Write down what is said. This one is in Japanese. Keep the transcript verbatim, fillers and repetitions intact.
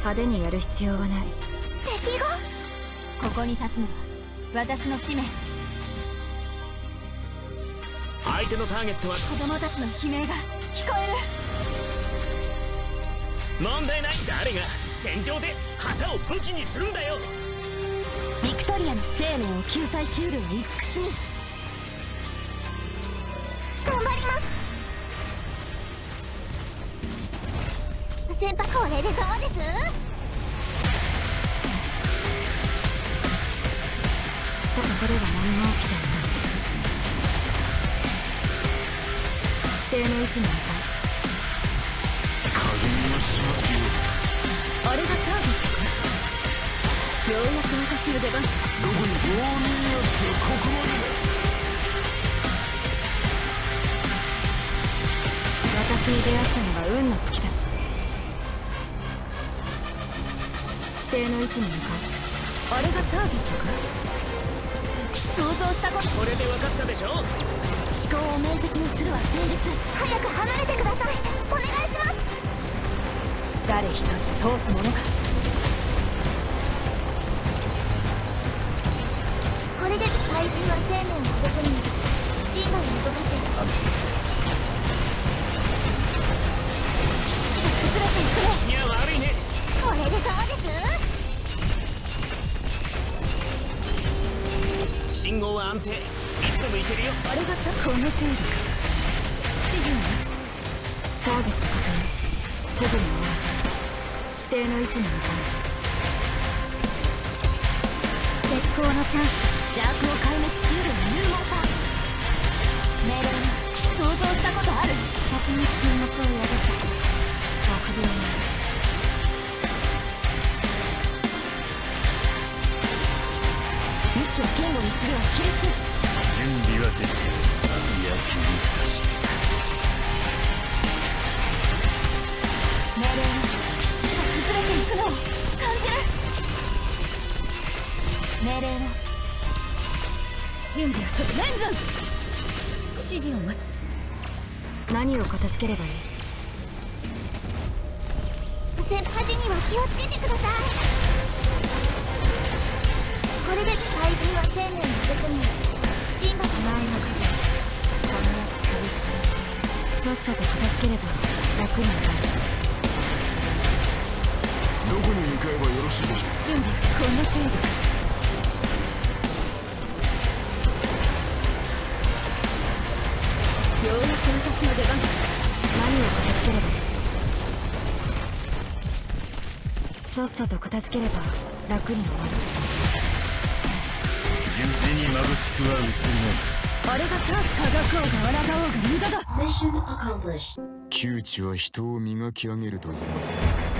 派手にやる必要はない。 敵がここに立つのは私の使命。 相手のターゲットは子供たちの悲鳴が聞こえる。 問題ない。誰が戦場で旗を武器にするんだよ。 ビクトリアの生命を救済しうるは慈しみ。頑張ります。先輩、これでどうです？ ここでは何も起きていない。指定の位置に向かう。 加減はしますよ。 あれがターゲットか。ようやく私の出番。 どこに強引にやつはここまでだ。 私に出会ったのが運の尽きだ。指定の位置に向かう。あれがターゲットか。想像したこと。 これで分かったでしょ。 思考を明晰にするは戦術。早く離れてください。お願いします。 誰一人通すものか。 これで怪獣は生命を男にシンバを動かせ。死が崩れていくね。 いや悪いね。 これでどうです？ 信号は安定。いつでも行けるよ。 あれがたこの程度か。指示を待つ。ターゲット確認。すぐに終わらせる。指定の位置に向かう。 絶好のチャンス。邪悪を壊滅しうる勇猛さ。命令は想像したことある。先に注目を宿った臆病者。意志を堅固にするは規律。 準備はできた。焼きに刺して。 命令は死が崩れていくのを感じる。命令は準備はとレンズン。指示を待つ。何を片付ければいい？ 先端には気をつけてください。これで怪獣は生命の男にシンバの前の壁。このやつ取りさっさと片付ければ楽になる。 どこに向かえばよろしいでしょう。 準備この程度か。ようやく私の出番。何を片付ければいい？さっさと片付ければ楽に終わる。 準備に眩しくは映りない。 あれがター科学王が抗おうが無駄だ。 窮地は人を磨き上げると言います。